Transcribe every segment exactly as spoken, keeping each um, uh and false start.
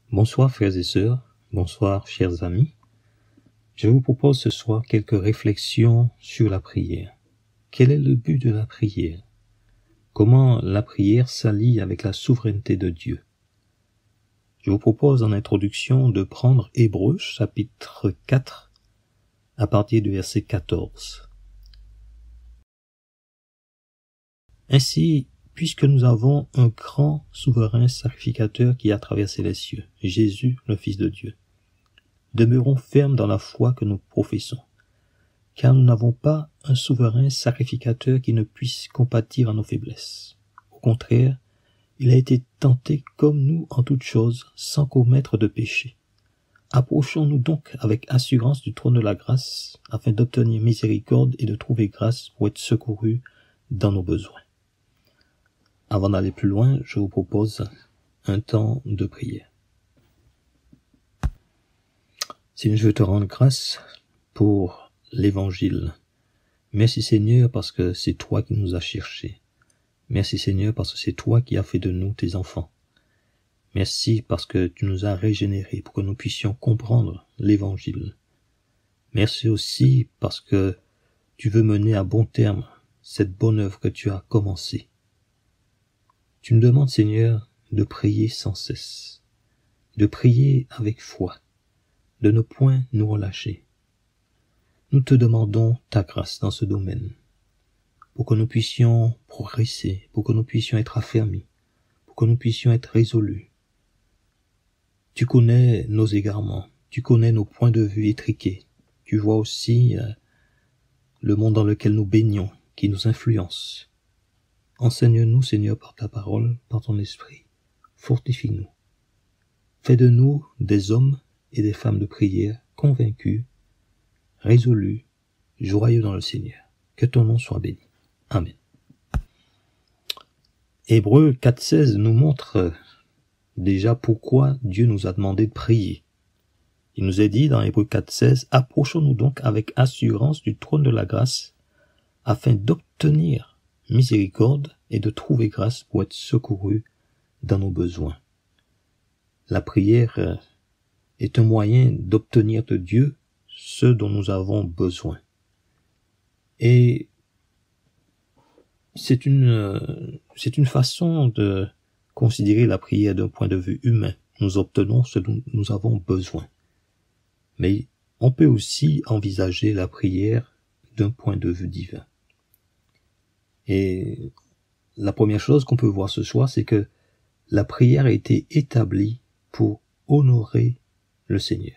Bonsoir frères et sœurs, bonsoir chers amis. Je vous propose ce soir quelques réflexions sur la prière. Quel est le but de la prière? Comment la prière s'allie avec la souveraineté de Dieu? Je vous propose en introduction de prendre Hébreux chapitre quatre à partir du verset quatorze. Ainsi, puisque nous avons un grand souverain sacrificateur qui a traversé les cieux, Jésus, le Fils de Dieu, demeurons fermes dans la foi que nous professons, car nous n'avons pas un souverain sacrificateur qui ne puisse compatir à nos faiblesses. Au contraire, il a été tenté comme nous en toutes choses, sans commettre de péché. Approchons-nous donc avec assurance du trône de la grâce, afin d'obtenir miséricorde et de trouver grâce pour être secourus dans nos besoins. Avant d'aller plus loin, je vous propose un temps de prière. Seigneur, je veux te rendre grâce pour l'évangile. Merci Seigneur parce que c'est toi qui nous as cherchés. Merci Seigneur parce que c'est toi qui as fait de nous tes enfants. Merci parce que tu nous as régénérés pour que nous puissions comprendre l'évangile. Merci aussi parce que tu veux mener à bon terme cette bonne œuvre que tu as commencée. Tu nous demandes, Seigneur, de prier sans cesse, de prier avec foi, de ne point nous relâcher. Nous te demandons ta grâce dans ce domaine, pour que nous puissions progresser, pour que nous puissions être affermis, pour que nous puissions être résolus. Tu connais nos égarements, tu connais nos points de vue étriqués, tu vois aussi euh, le monde dans lequel nous baignons, qui nous influence. Enseigne-nous, Seigneur, par ta parole, par ton esprit. Fortifie-nous. Fais de nous des hommes et des femmes de prière convaincus, résolus, joyeux dans le Seigneur. Que ton nom soit béni. Amen. Hébreux quatre seize nous montre déjà pourquoi Dieu nous a demandé de prier. Il nous est dit dans Hébreux quatre seize, « Approchons-nous donc avec assurance du trône de la grâce, afin d'obtenir miséricorde et de trouver grâce pour être secourus dans nos besoins. » La prière est un moyen d'obtenir de Dieu ce dont nous avons besoin. Et c'est une, c'est une façon de considérer la prière d'un point de vue humain. Nous obtenons ce dont nous avons besoin. Mais on peut aussi envisager la prière d'un point de vue divin. Et la première chose qu'on peut voir ce soir, c'est que la prière a été établie pour honorer le Seigneur.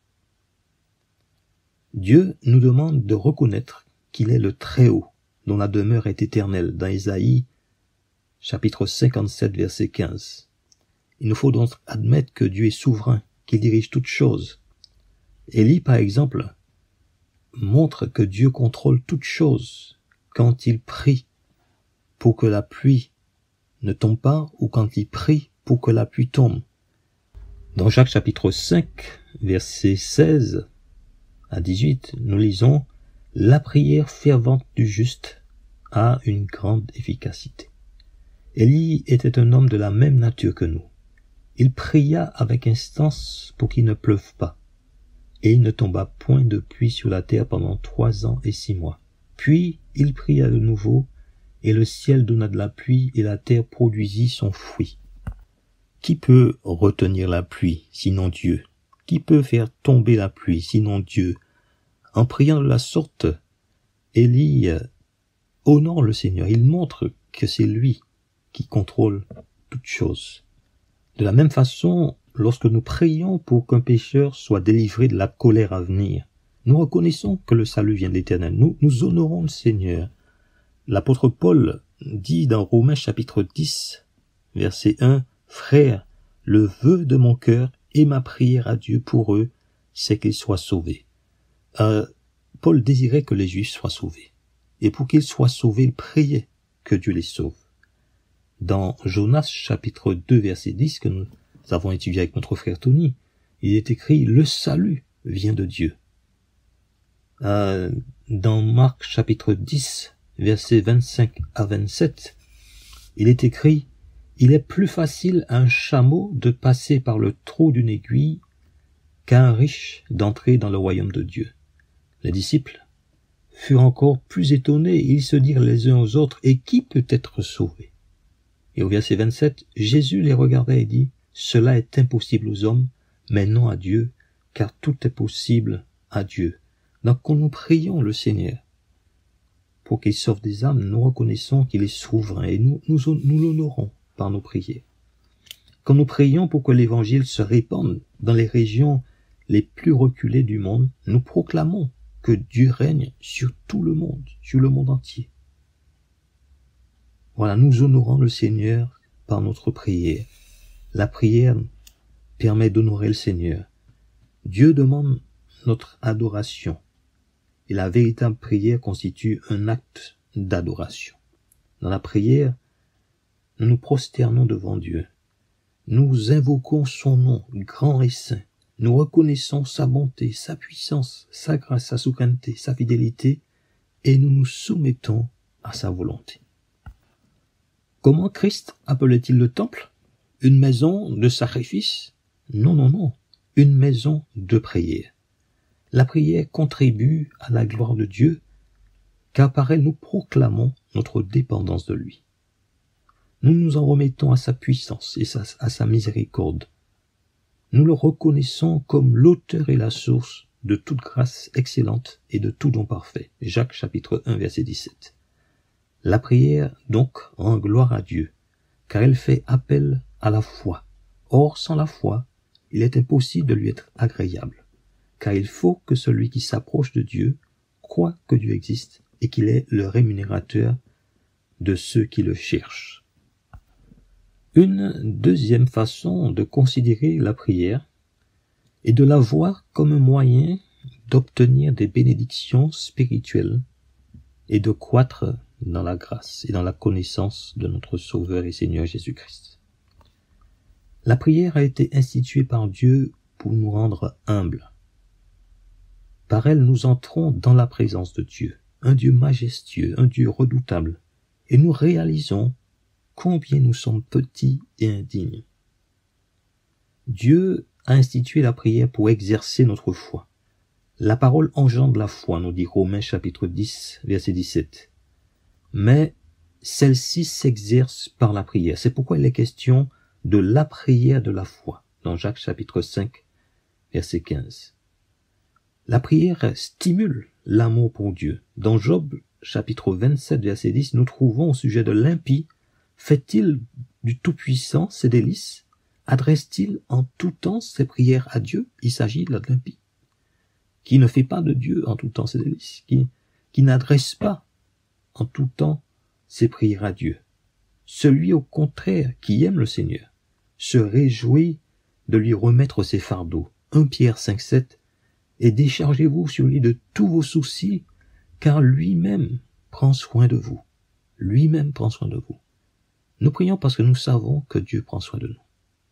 Dieu nous demande de reconnaître qu'il est le Très-Haut, dont la demeure est éternelle, dans Ésaïe, chapitre cinquante-sept, verset quinze. Il nous faut donc admettre que Dieu est souverain, qu'il dirige toutes choses. Élie, par exemple, montre que Dieu contrôle toutes choses quand il prie pour que la pluie ne tombe pas, ou quand il prie pour que la pluie tombe. Dans Jacques chapitre cinq, versets seize à dix-huit, nous lisons « La prière fervente du juste a une grande efficacité. » Élie était un homme de la même nature que nous. Il pria avec instance pour qu'il ne pleuve pas, et il ne tomba point de pluie sur la terre pendant trois ans et six mois. Puis il pria de nouveau, et le ciel donna de la pluie, et la terre produisit son fruit. Qui peut retenir la pluie, sinon Dieu? Qui peut faire tomber la pluie, sinon Dieu? En priant de la sorte, Élie honore le Seigneur. Il montre que c'est lui qui contrôle toutes choses. De la même façon, lorsque nous prions pour qu'un pécheur soit délivré de la colère à venir, nous reconnaissons que le salut vient de l'Éternel. Nous, nous honorons le Seigneur. L'apôtre Paul dit dans Romains chapitre dix, verset un, « Frères, le vœu de mon cœur et ma prière à Dieu pour eux, c'est qu'ils soient sauvés. » Euh, Paul désirait que les Juifs soient sauvés. Et pour qu'ils soient sauvés, il priait que Dieu les sauve. Dans Jonas chapitre deux, verset dix, que nous avons étudié avec notre frère Tony, il est écrit « Le salut vient de Dieu ». Euh, dans Marc chapitre dix, versets vingt-cinq à vingt-sept, il est écrit « Il est plus facile à un chameau de passer par le trou d'une aiguille qu'à un riche d'entrer dans le royaume de Dieu. Les disciples furent encore plus étonnés, ils se dirent les uns aux autres, et qui peut être sauvé? Et au verset vingt-sept, Jésus les regarda et dit, cela est impossible aux hommes, mais non à Dieu, car tout est possible à Dieu. Donc quand nous prions le Seigneur pour qu'il sauve des âmes, nous reconnaissons qu'il est souverain et nous, nous, nous l'honorons par nos prières. Quand nous prions pour que l'évangile se répande dans les régions les plus reculées du monde, nous proclamons que Dieu règne sur tout le monde, sur le monde entier. Voilà, nous honorons le Seigneur par notre prière. La prière permet d'honorer le Seigneur. Dieu demande notre adoration. Et la véritable prière constitue un acte d'adoration. Dans la prière, nous nous prosternons devant Dieu. Nous invoquons son nom, grand et saint. Nous reconnaissons sa bonté, sa puissance, sa grâce, sa souveraineté, sa fidélité, et nous nous soumettons à sa volonté. Comment Christ appelait-il le temple? Une maison de sacrifice? Non, non, non. Une maison de prière. La prière contribue à la gloire de Dieu, car par elle nous proclamons notre dépendance de lui. Nous nous en remettons à sa puissance et à sa miséricorde. Nous le reconnaissons comme l'auteur et la source de toute grâce excellente et de tout don parfait. Jacques chapitre un verset dix-sept. La prière donc rend gloire à Dieu, car elle fait appel à la foi. Or, sans la foi, il est impossible de lui être agréable, car il faut que celui qui s'approche de Dieu croit que Dieu existe et qu'il est le rémunérateur de ceux qui le cherchent. Une deuxième façon de considérer la prière est de la voir comme un moyen d'obtenir des bénédictions spirituelles et de croître dans la grâce et dans la connaissance de notre Sauveur et Seigneur Jésus-Christ. La prière a été instituée par Dieu pour nous rendre humbles. Par elle, nous entrons dans la présence de Dieu, un Dieu majestueux, un Dieu redoutable, et nous réalisons combien nous sommes petits et indignes. Dieu a institué la prière pour exercer notre foi. La parole engendre la foi, nous dit Romains chapitre dix, verset dix-sept. Mais celle-ci s'exerce par la prière. C'est pourquoi il est question de la prière de la foi, dans Jacques chapitre cinq, verset quinze. La prière stimule l'amour pour Dieu. Dans Job chapitre vingt-sept, verset dix, nous trouvons au sujet de l'impie, fait-il du Tout-Puissant ses délices? Adresse-t-il en tout temps ses prières à Dieu? Il s'agit là de l'impie, qui ne fait pas de Dieu en tout temps ses délices, qui, qui n'adresse pas en tout temps ses prières à Dieu. Celui au contraire qui aime le Seigneur se réjouit de lui remettre ses fardeaux. un Pierre cinq, sept. Et déchargez-vous sur lui de tous vos soucis, car lui-même prend soin de vous. Lui-même prend soin de vous. Nous prions parce que nous savons que Dieu prend soin de nous.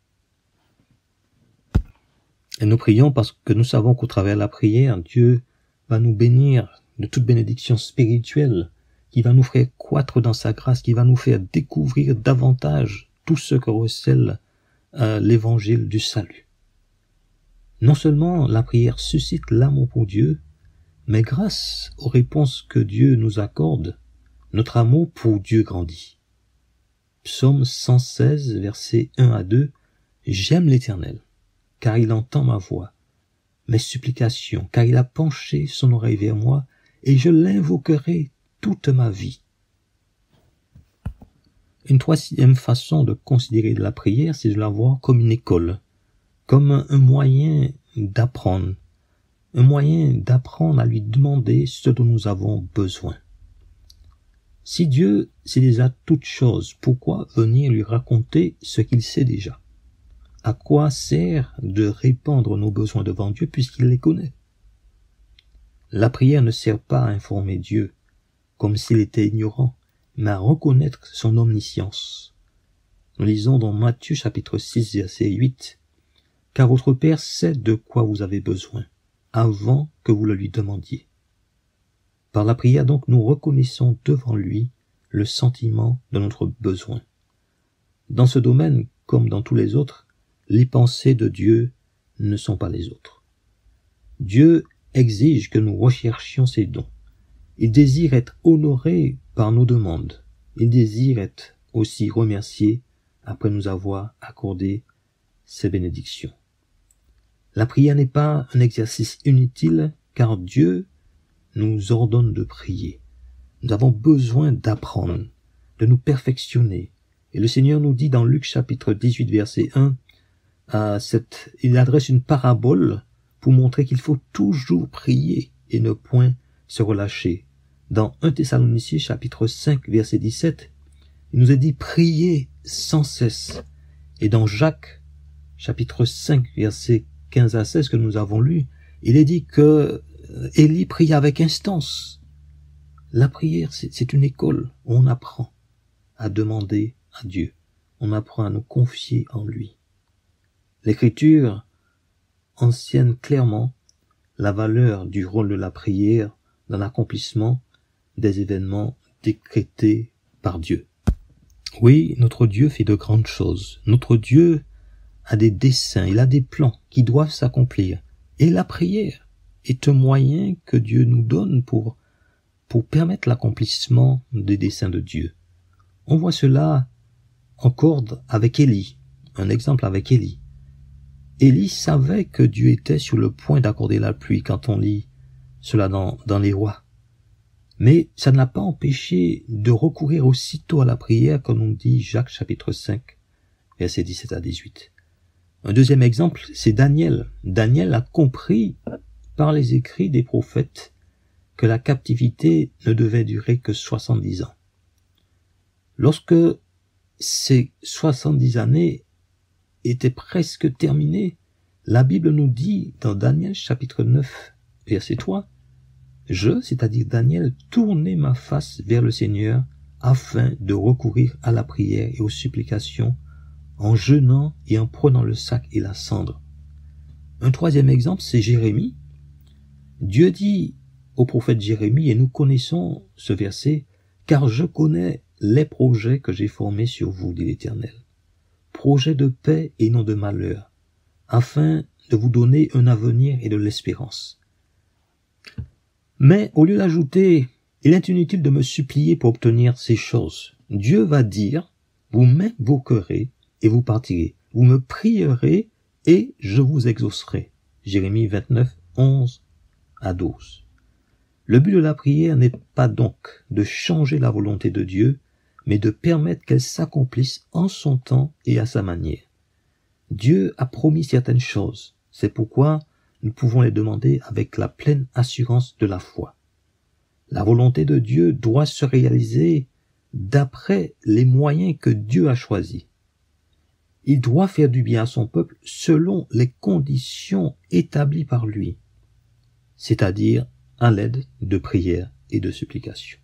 Et nous prions parce que nous savons qu'au travers de la prière, Dieu va nous bénir de toute bénédiction spirituelle, qui va nous faire croître dans sa grâce, qui va nous faire découvrir davantage tout ce que recèle euh, l'évangile du salut. Non seulement la prière suscite l'amour pour Dieu, mais grâce aux réponses que Dieu nous accorde, notre amour pour Dieu grandit. Psaume cent seize, versets un à deux, « J'aime l'Éternel, car il entend ma voix, mes supplications, car il a penché son oreille vers moi, et je l'invoquerai toute ma vie. » Une troisième façon de considérer la prière, c'est de la voir comme une école, comme un moyen d'apprendre, un moyen d'apprendre à lui demander ce dont nous avons besoin. Si Dieu sait déjà toutes choses, pourquoi venir lui raconter ce qu'il sait déjà? À quoi sert de répandre nos besoins devant Dieu puisqu'il les connaît? La prière ne sert pas à informer Dieu comme s'il était ignorant, mais à reconnaître son omniscience. Nous lisons dans Matthieu chapitre six, verset huit, « Car votre Père sait de quoi vous avez besoin, avant que vous le lui demandiez. » Par la prière donc, nous reconnaissons devant lui le sentiment de notre besoin. Dans ce domaine, comme dans tous les autres, les pensées de Dieu ne sont pas les autres. Dieu exige que nous recherchions ses dons. Il désire être honoré par nos demandes. Il désire être aussi remercié après nous avoir accordé ses bénédictions. La prière n'est pas un exercice inutile car Dieu nous ordonne de prier. Nous avons besoin d'apprendre, de nous perfectionner. Et le Seigneur nous dit dans Luc chapitre dix-huit verset un, à cette, il adresse une parabole pour montrer qu'il faut toujours prier et ne point se relâcher. Dans un Thessaloniciens chapitre cinq verset dix-sept, il nous est dit priez sans cesse. Et dans Jacques chapitre cinq verset quinze à seize que nous avons lu, il est dit que Élie prie avec instance. La prière, c'est une école où on apprend à demander à Dieu. On apprend à nous confier en lui. L'Écriture enseigne clairement la valeur du rôle de la prière dans l'accomplissement des événements décrétés par Dieu. Oui, notre Dieu fait de grandes choses. Notre Dieu a des desseins, il a des plans qui doivent s'accomplir. Et la prière est un moyen que Dieu nous donne pour, pour permettre l'accomplissement des desseins de Dieu. On voit cela en corde avec Élie, un exemple avec Élie. Élie savait que Dieu était sur le point d'accorder la pluie quand on lit cela dans, dans les rois. Mais ça ne l'a pas empêché de recourir aussitôt à la prière, comme on dit Jacques chapitre cinq, versets dix-sept à dix-huit. Un deuxième exemple, c'est Daniel. Daniel a compris par les écrits des prophètes que la captivité ne devait durer que soixante-dix ans. Lorsque ces soixante-dix années étaient presque terminées, la Bible nous dit dans Daniel chapitre neuf, verset trois, « Je, c'est-à-dire Daniel, tournai ma face vers le Seigneur afin de recourir à la prière et aux supplications en jeûnant et en prenant le sac et la cendre. » Un troisième exemple, c'est Jérémie. Dieu dit au prophète Jérémie, et nous connaissons ce verset, « Car je connais les projets que j'ai formés sur vous, dit l'Éternel, projets de paix et non de malheur, afin de vous donner un avenir et de l'espérance. » Mais au lieu d'ajouter, « Il est inutile de me supplier pour obtenir ces choses. » Dieu va dire, « Vous m'invoquerez et vous partirez. Vous me prierez et je vous exaucerai. » Jérémie vingt-neuf, onze à douze. Le but de la prière n'est pas donc de changer la volonté de Dieu, mais de permettre qu'elle s'accomplisse en son temps et à sa manière. Dieu a promis certaines choses. C'est pourquoi nous pouvons les demander avec la pleine assurance de la foi. La volonté de Dieu doit se réaliser d'après les moyens que Dieu a choisis. Il doit faire du bien à son peuple selon les conditions établies par lui, c'est-à-dire à l'aide de prières et de supplications.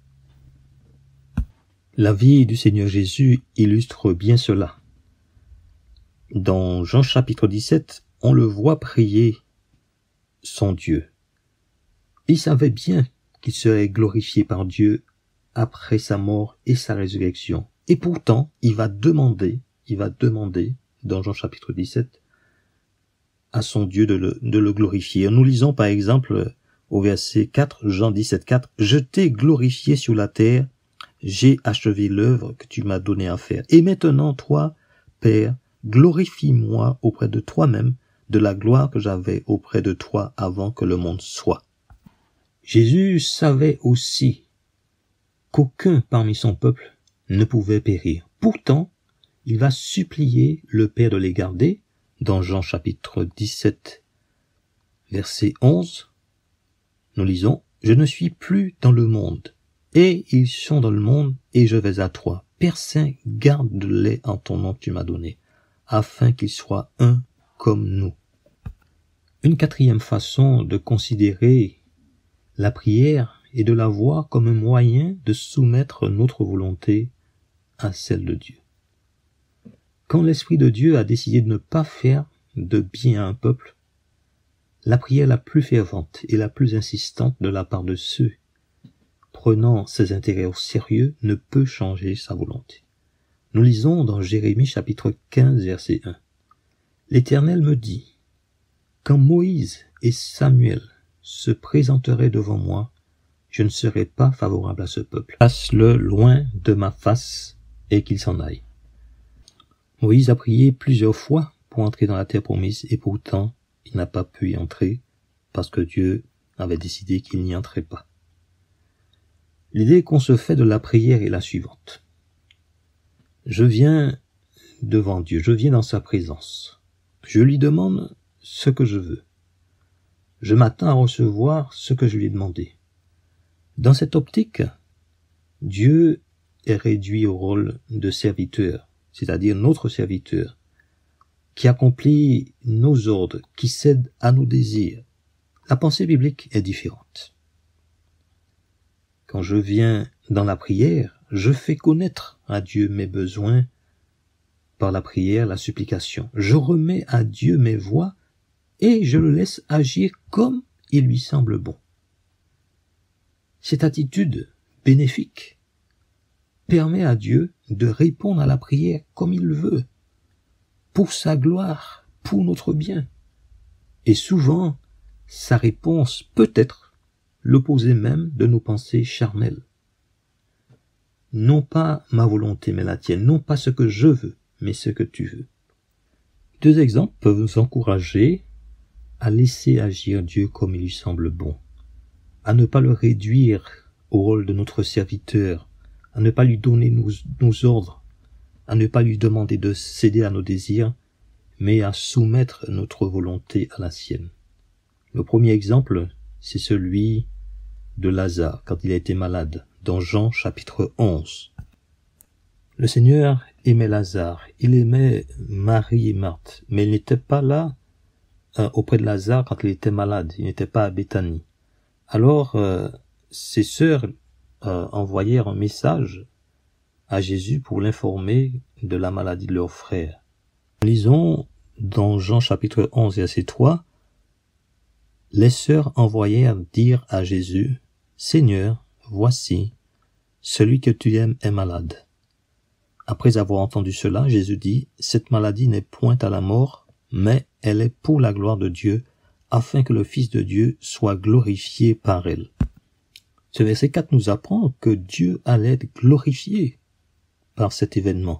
La vie du Seigneur Jésus illustre bien cela. Dans Jean chapitre dix-sept, on le voit prier son Dieu. Il savait bien qu'il serait glorifié par Dieu après sa mort et sa résurrection. Et pourtant, il va demander, il va demander, dans Jean chapitre dix-sept, à son Dieu de le, de le glorifier. Nous lisons par exemple au verset quatre, Jean dix-sept, quatre, « Je t'ai glorifié sur la terre, j'ai achevé l'œuvre que tu m'as donné à faire. Et maintenant, toi, Père, glorifie-moi auprès de toi-même de la gloire que j'avais auprès de toi avant que le monde soit. » Jésus savait aussi qu'aucun parmi son peuple ne pouvait périr. Pourtant, il va supplier le Père de les garder. Dans Jean chapitre dix-sept, verset onze, nous lisons, « Je ne suis plus dans le monde, et ils sont dans le monde, et je vais à toi. Père Saint, garde-les en ton nom que tu m'as donné, afin qu'ils soient un comme nous. » Une quatrième façon de considérer la prière est de la voir comme un moyen de soumettre notre volonté à celle de Dieu. Quand l'Esprit de Dieu a décidé de ne pas faire de bien à un peuple, la prière la plus fervente et la plus insistante de la part de ceux prenant ses intérêts au sérieux ne peut changer sa volonté. Nous lisons dans Jérémie chapitre quinze, verset un. L'Éternel me dit, quand Moïse et Samuel se présenteraient devant moi, je ne serai pas favorable à ce peuple. Passe-le loin de ma face et qu'il s'en aille. Moïse a prié plusieurs fois pour entrer dans la terre promise et pourtant il n'a pas pu y entrer parce que Dieu avait décidé qu'il n'y entrait pas. L'idée qu'on se fait de la prière est la suivante. Je viens devant Dieu, je viens dans sa présence. Je lui demande ce que je veux. Je m'attends à recevoir ce que je lui ai demandé. Dans cette optique, Dieu est réduit au rôle de serviteur, c'est-à-dire notre serviteur, qui accomplit nos ordres, qui cède à nos désirs. La pensée biblique est différente. Quand je viens dans la prière, je fais connaître à Dieu mes besoins par la prière, la supplication. Je remets à Dieu mes voies et je le laisse agir comme il lui semble bon. Cette attitude bénéfique permet à Dieu de répondre à la prière comme il le veut, pour sa gloire, pour notre bien. Et souvent, sa réponse peut être l'opposé même de nos pensées charnelles. Non pas ma volonté mais la tienne, non pas ce que je veux, mais ce que tu veux. Deux exemples peuvent nous encourager à laisser agir Dieu comme il lui semble bon, à ne pas le réduire au rôle de notre serviteur, à ne pas lui donner nos, nos ordres, à ne pas lui demander de céder à nos désirs, mais à soumettre notre volonté à la sienne. Le premier exemple, c'est celui de Lazare, quand il a été malade, dans Jean chapitre onze. Le Seigneur aimait Lazare, il aimait Marie et Marthe, mais il n'était pas là euh, auprès de Lazare quand il était malade, il n'était pas à Béthanie. Alors, euh, ses sœurs euh, envoyèrent un message à Jésus pour l'informer de la maladie de leur frère. Lisons dans Jean chapitre onze, verset trois, « Les sœurs envoyèrent dire à Jésus, « Seigneur, voici, celui que tu aimes est malade. » Après avoir entendu cela, Jésus dit, « Cette maladie n'est point à la mort, mais elle est pour la gloire de Dieu, afin que le Fils de Dieu soit glorifié par elle. » Ce verset quatre nous apprend que Dieu allait être glorifié par cet événement.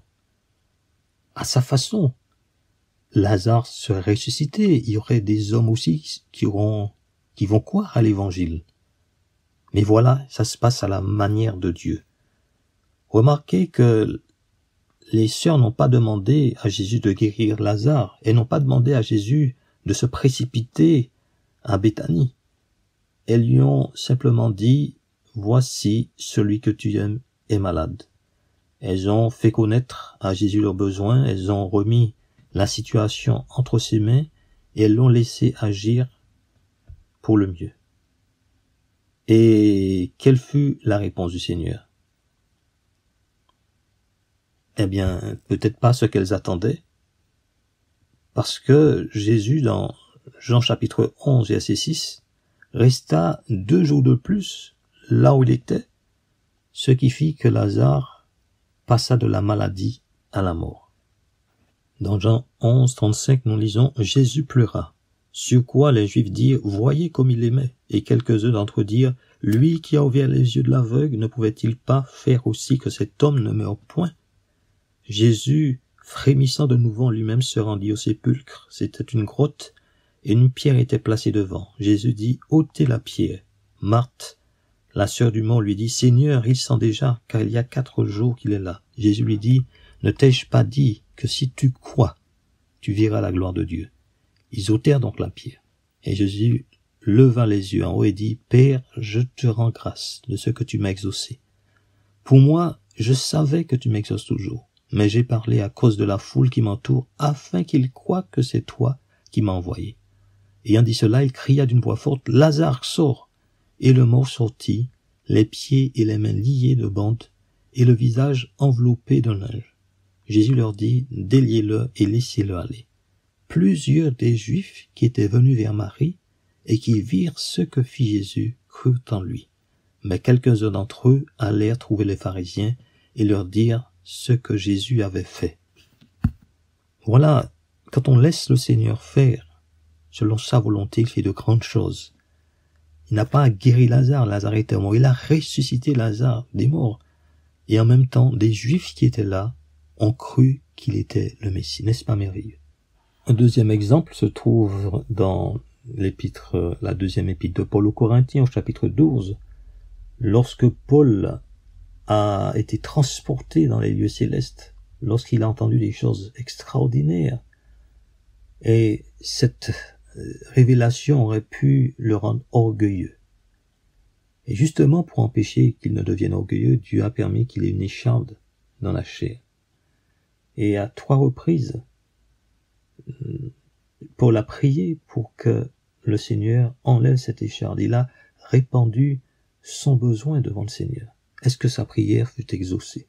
À sa façon, Lazare serait ressuscité, il y aurait des hommes aussi qui, auront, qui vont croire à l'évangile. Mais voilà, ça se passe à la manière de Dieu. Remarquez que les sœurs n'ont pas demandé à Jésus de guérir Lazare, elles n'ont pas demandé à Jésus de se précipiter à Béthanie. Elles lui ont simplement dit, « Voici celui que tu aimes est malade. » Elles ont fait connaître à Jésus leurs besoins, elles ont remis la situation entre ses mains et elles l'ont laissé agir pour le mieux. Et quelle fut la réponse du Seigneur? Eh bien, peut-être pas ce qu'elles attendaient, parce que Jésus, dans Jean chapitre onze, verset six, resta deux jours de plus là où il était, ce qui fit que Lazare passa de la maladie à la mort. Dans Jean onze, trente-cinq, nous lisons « Jésus pleura ». Sur quoi les Juifs dirent « Voyez comme il aimait ». Et quelques-uns d'entre eux dirent « Lui qui a ouvert les yeux de l'aveugle, ne pouvait-il pas faire aussi que cet homme ne meure point ?» Jésus, frémissant de nouveau en lui-même, se rendit au sépulcre. C'était une grotte et une pierre était placée devant. Jésus dit « Ôtez la pierre ». Marthe, la sœur du mort, lui dit « Seigneur, il sent déjà, car il y a quatre jours qu'il est là. » Jésus lui dit « Ne t'ai-je pas dit que si tu crois, tu verras la gloire de Dieu ?» Ils ôtèrent donc la pierre. Et Jésus leva les yeux en haut et dit « Père, je te rends grâce de ce que tu m'as exaucé. Pour moi, je savais que tu m'exauces toujours, mais j'ai parlé à cause de la foule qui m'entoure, afin qu'ils croient que c'est toi qui m'as envoyé. » Ayant dit cela, il cria d'une voix forte « Lazare, sors !» Et le mort sortit, les pieds et les mains liés de bandes, et le visage enveloppé d'un linge. Jésus leur dit « Déliez-le et laissez-le aller. » Plusieurs des Juifs qui étaient venus vers Marie et qui virent ce que fit Jésus crurent en lui. Mais quelques-uns d'entre eux allèrent trouver les pharisiens et leur dirent ce que Jésus avait fait. Voilà, quand on laisse le Seigneur faire, selon sa volonté, il fait de grandes choses. Il n'a pas guéri Lazare, Lazare était mort, il a ressuscité Lazare des morts. Et en même temps, des Juifs qui étaient là ont cru qu'il était le Messie. N'est-ce pas merveilleux? Un deuxième exemple se trouve dans l'épître, la deuxième épître de Paul aux Corinthiens, au chapitre douze. Lorsque Paul a été transporté dans les lieux célestes, lorsqu'il a entendu des choses extraordinaires, et cette révélation aurait pu le rendre orgueilleux. Et justement, pour empêcher qu'il ne devienne orgueilleux, Dieu a permis qu'il ait une écharde dans la chair. Et à trois reprises, Paul a prié pour que le Seigneur enlève cette écharde. Il a répandu son besoin devant le Seigneur. Est-ce que sa prière fut exaucée?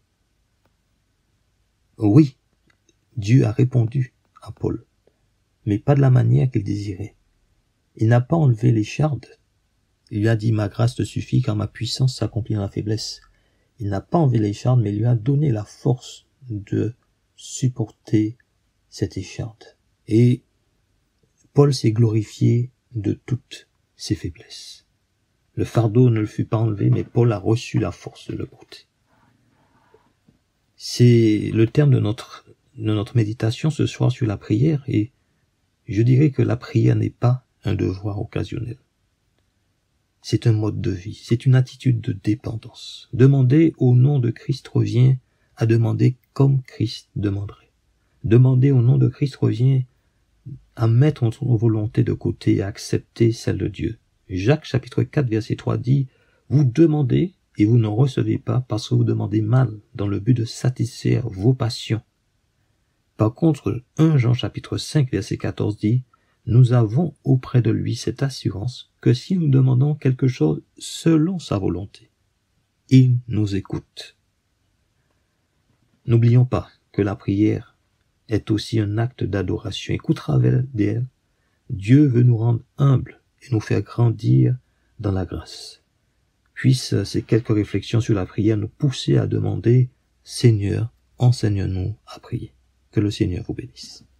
Oui, Dieu a répondu à Paul, mais pas de la manière qu'il désirait. Il n'a pas enlevé l'écharde. Il lui a dit « Ma grâce te suffit car ma puissance s'accomplit dans la faiblesse ». Il n'a pas enlevé l'écharde, mais il lui a donné la force de supporter cette écharde. Et Paul s'est glorifié de toutes ses faiblesses. Le fardeau ne le fut pas enlevé, mais Paul a reçu la force de le porter. C'est le terme de notre, de notre méditation ce soir sur la prière, et je dirais que la prière n'est pas un devoir occasionnel. C'est un mode de vie, c'est une attitude de dépendance. Demander au nom de Christ revient à demander comme Christ demanderait. Demander au nom de Christ revient à mettre notre volonté de côté et à accepter celle de Dieu. Jacques chapitre quatre verset trois dit « Vous demandez et vous ne recevez pas parce que vous demandez mal dans le but de satisfaire vos passions. » Par contre, premier Jean chapitre cinq verset quatorze dit « Nous avons auprès de lui cette assurance que si nous demandons quelque chose selon sa volonté, il nous écoute. » N'oublions pas que la prière est aussi un acte d'adoration et qu'au travers d'elle, Dieu veut nous rendre humbles et nous faire grandir dans la grâce. Puissent ces quelques réflexions sur la prière nous pousser à demander « Seigneur, enseigne-nous à prier ». Que le Seigneur vous bénisse.